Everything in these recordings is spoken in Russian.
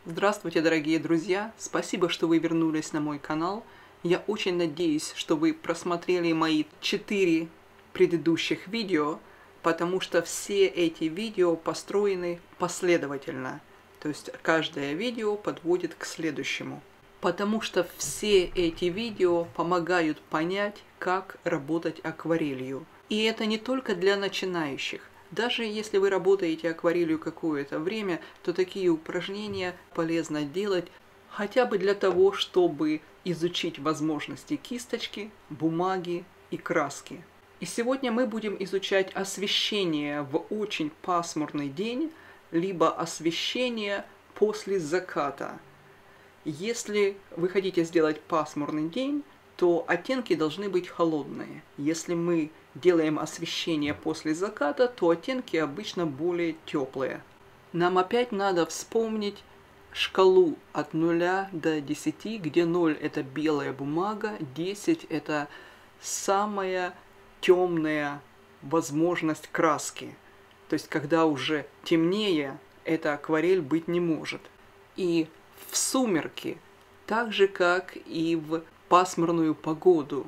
Здравствуйте, дорогие друзья! Спасибо, что вы вернулись на мой канал. Я очень надеюсь, что вы просмотрели мои 4 предыдущих видео, потому что все эти видео построены последовательно. То есть каждое видео подводит к следующему. Потому что все эти видео помогают понять, как работать акварелью. И это не только для начинающих. Даже если вы работаете акварелью какое-то время, то такие упражнения полезно делать хотя бы для того, чтобы изучить возможности кисточки, бумаги и краски. И сегодня мы будем изучать освещение в очень пасмурный день, либо освещение после заката. Если вы хотите сделать пасмурный день, то оттенки должны быть холодные. Если мы делаем освещение после заката, то оттенки обычно более теплые. Нам опять надо вспомнить шкалу от 0 до 10, где 0 это белая бумага, 10 это самая темная возможность краски. То есть когда уже темнее, эта акварель быть не может. И в сумерки, так же как и в пасмурную погоду,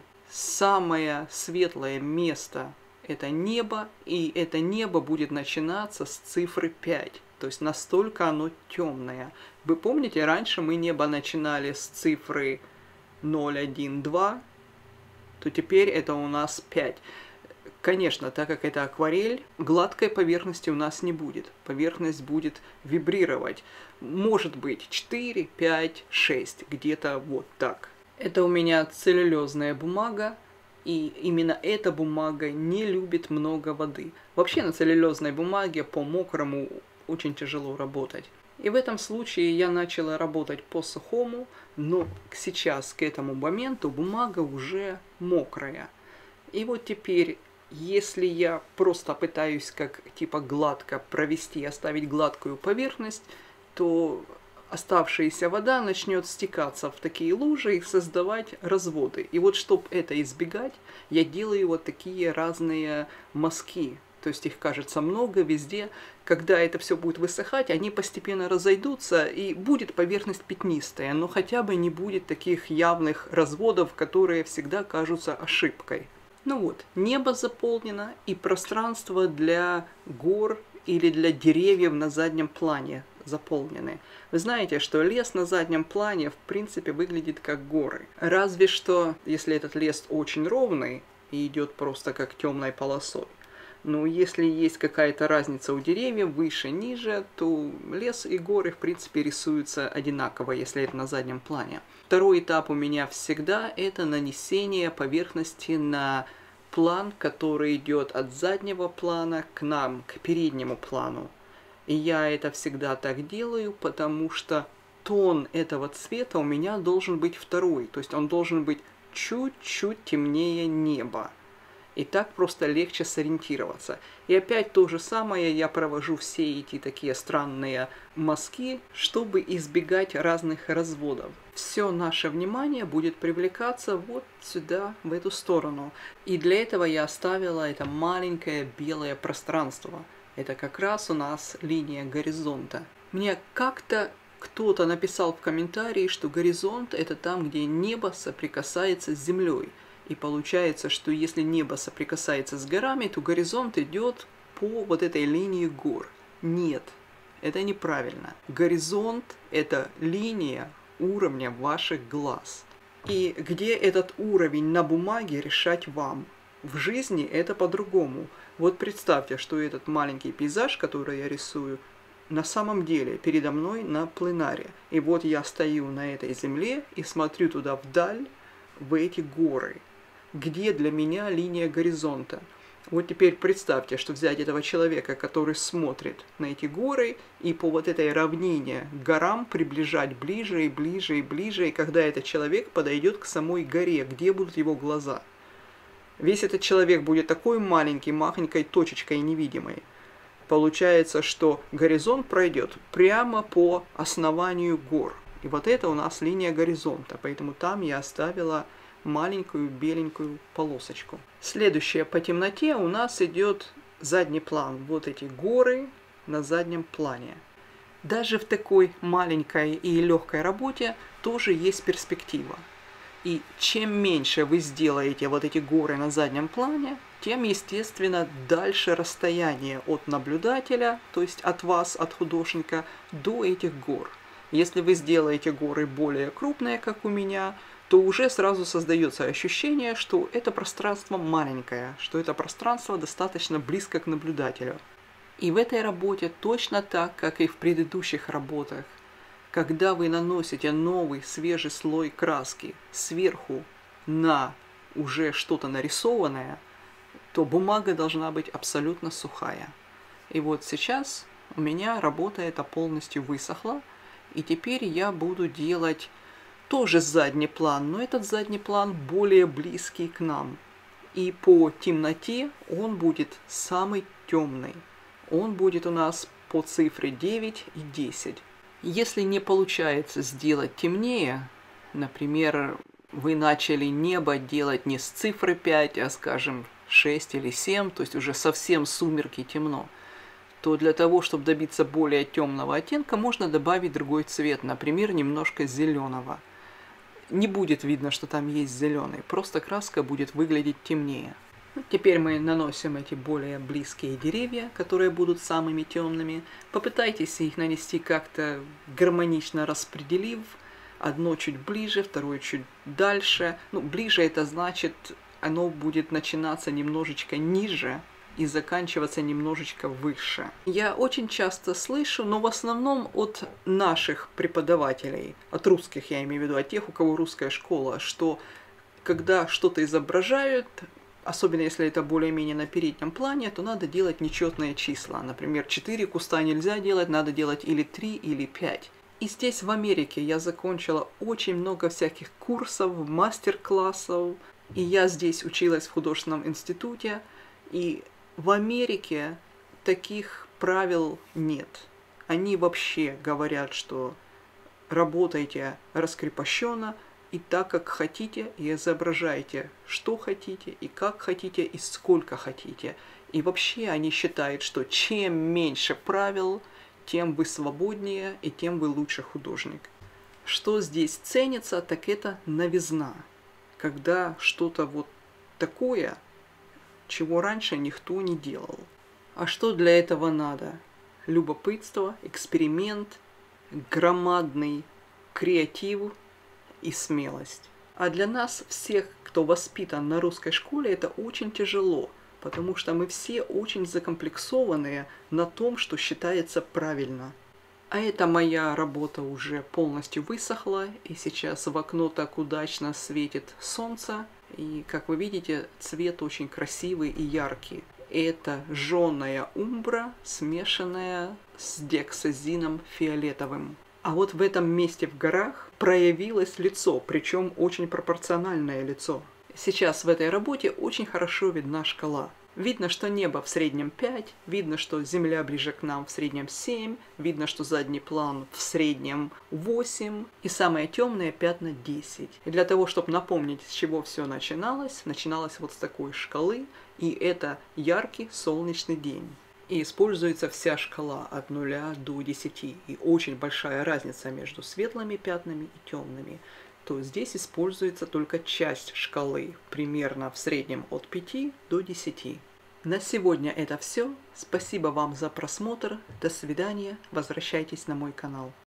самое светлое место – это небо, и это небо будет начинаться с цифры 5. То есть настолько оно темное. Вы помните, раньше мы небо начинали с цифры 0, 1, 2, то теперь это у нас 5. Конечно, так как это акварель, гладкой поверхности у нас не будет. Поверхность будет вибрировать. Может быть 4, 5, 6, где-то вот так. Это у меня целлюлозная бумага, и именно эта бумага не любит много воды. Вообще на целлюлозной бумаге по мокрому очень тяжело работать. И в этом случае я начала работать по сухому, но сейчас, к этому моменту, бумага уже мокрая. И вот теперь, если я просто пытаюсь как типа гладко провести, оставить гладкую поверхность, то оставшаяся вода начнет стекаться в такие лужи и создавать разводы. И вот чтобы это избегать, я делаю вот такие разные мазки. То есть их кажется много везде. Когда это все будет высыхать, они постепенно разойдутся, и будет поверхность пятнистая, но хотя бы не будет таких явных разводов, которые всегда кажутся ошибкой. Ну вот, небо заполнено, и пространство для гор или для деревьев на заднем плане заполнены. Вы знаете, что лес на заднем плане в принципе выглядит как горы. Разве что, если этот лес очень ровный и идет просто как темной полосой. Но если есть какая-то разница у деревьев, выше, ниже, то лес и горы в принципе рисуются одинаково, если это на заднем плане. Второй этап у меня всегда это нанесение поверхности на план, который идет от заднего плана к нам, к переднему плану. И я это всегда так делаю, потому что тон этого цвета у меня должен быть второй. То есть он должен быть чуть-чуть темнее неба. И так просто легче сориентироваться. И опять то же самое я провожу все эти такие странные мазки, чтобы избегать разных разводов. Все наше внимание будет привлекаться вот сюда, в эту сторону. И для этого я оставила это маленькое белое пространство. Это как раз у нас линия горизонта. Мне как-то кто-то написал в комментарии, что горизонт это там, где небо соприкасается с землей. И получается, что если небо соприкасается с горами, то горизонт идет по вот этой линии гор. Нет, это неправильно. Горизонт это линия уровня ваших глаз. И где этот уровень на бумаге, решать вам. В жизни это по-другому. Вот представьте, что этот маленький пейзаж, который я рисую, на самом деле передо мной на пленаре. И вот я стою на этой земле и смотрю туда вдаль, в эти горы. Где для меня линия горизонта? Вот теперь представьте, что взять этого человека, который смотрит на эти горы, и по вот этой равнине к горам приближать ближе и ближе и ближе, и когда этот человек подойдет к самой горе, где будут его глаза? Весь этот человек будет такой маленький, махонькой точечкой невидимой. Получается, что горизонт пройдет прямо по основанию гор. И вот это у нас линия горизонта, поэтому там я оставила маленькую беленькую полосочку. Следующее по темноте у нас идет задний план. Вот эти горы на заднем плане. Даже в такой маленькой и легкой работе тоже есть перспектива. И чем меньше вы сделаете вот эти горы на заднем плане, тем, естественно, дальше расстояние от наблюдателя, то есть от вас, от художника, до этих гор. Если вы сделаете горы более крупные, как у меня, то уже сразу создается ощущение, что это пространство маленькое, что это пространство достаточно близко к наблюдателю. И в этой работе точно так, как и в предыдущих работах, когда вы наносите новый свежий слой краски сверху на уже что-то нарисованное, то бумага должна быть абсолютно сухая. И вот сейчас у меня работа эта полностью высохла, и теперь я буду делать тоже задний план, но этот задний план более близкий к нам. И по темноте он будет самый темный. Он будет у нас по цифре 9 и 10. Если не получается сделать темнее, например, вы начали небо делать не с цифры 5, а, скажем, 6 или 7, то есть уже совсем сумерки темно, то для того, чтобы добиться более темного оттенка, можно добавить другой цвет, например, немножко зеленого. Не будет видно, что там есть зеленый, просто краска будет выглядеть темнее. Теперь мы наносим эти более близкие деревья, которые будут самыми темными. Попытайтесь их нанести как-то гармонично распределив. Одно чуть ближе, второе чуть дальше. Ну, ближе это значит, оно будет начинаться немножечко ниже и заканчиваться немножечко выше. Я очень часто слышу, но в основном от наших преподавателей, от русских я имею в виду, от тех, у кого русская школа, что когда что-то изображают, особенно если это более-менее на переднем плане, то надо делать нечетные числа. Например, 4 куста нельзя делать, надо делать или 3, или 5. И здесь в Америке я закончила очень много всяких курсов, мастер-классов. И я здесь училась в художественном институте. И в Америке таких правил нет. Они вообще говорят, что работайте раскрепощенно, и так, как хотите, и изображайте, что хотите, и как хотите, и сколько хотите. И вообще они считают, что чем меньше правил, тем вы свободнее, и тем вы лучше художник. Что здесь ценится, так это новизна. Когда что-то вот такое, чего раньше никто не делал. А что для этого надо? Любопытство, эксперимент, громадный креатив и смелость. А для нас всех, кто воспитан на русской школе, это очень тяжело, потому что мы все очень закомплексованные на том, что считается правильно. А эта моя работа уже полностью высохла, и сейчас в окно так удачно светит солнце, и, как вы видите, цвет очень красивый и яркий. Это жженая умбра, смешанная с дексазином фиолетовым. А вот в этом месте в горах проявилось лицо, причем очень пропорциональное лицо. Сейчас в этой работе очень хорошо видна шкала. Видно, что небо в среднем 5, видно, что земля ближе к нам в среднем 7, видно, что задний план в среднем 8, и самые темные пятна 10. И для того, чтобы напомнить, с чего все начиналось вот с такой шкалы, и это яркий солнечный день. И используется вся шкала от 0 до 10. И очень большая разница между светлыми пятнами и темными. То здесь используется только часть шкалы, примерно в среднем от 5 до 10. На сегодня это все. Спасибо вам за просмотр. До свидания. Возвращайтесь на мой канал.